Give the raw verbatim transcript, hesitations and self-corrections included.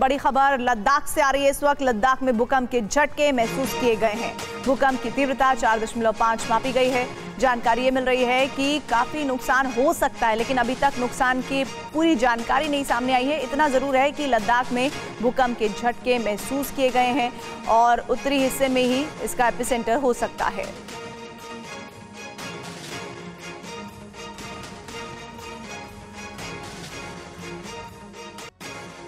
बड़ी खबर लद्दाख से आ रही है। इस वक्त लद्दाख में भूकंप के झटके महसूस किए गए हैं। भूकंप की तीव्रता चार दशमलव पाँच मापी गई है। जानकारी ये मिल रही है कि काफी नुकसान हो सकता है, लेकिन अभी तक नुकसान की पूरी जानकारी नहीं सामने आई है। इतना जरूर है कि लद्दाख में भूकंप के झटके महसूस किए गए हैं और उत्तरी हिस्से में ही इसका एपिसेंटर हो सकता है।